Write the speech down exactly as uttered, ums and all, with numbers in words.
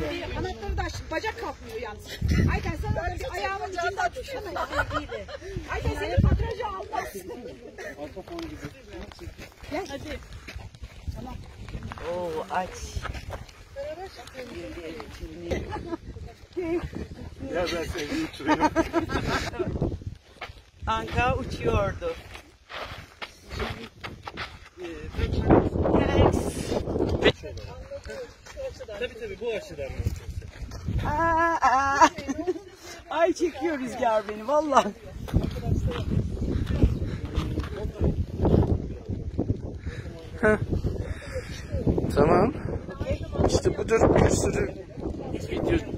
Kanatları da açık, bacak kalkmıyor yalnız. Ayten sen orada bir ayağının ucundan tutsana sevgiyle. Ayten seni kadraja almaz. Gel. Hadi. Tamam. Oo aç. Ya ben seni uçuruyorum. Anka uçuyordu. Tabii tabii bu açıdan mı? Aa, aa. Ay çekiyor rüzgar beni vallahi. Tamam. İşte budur, bir sürü video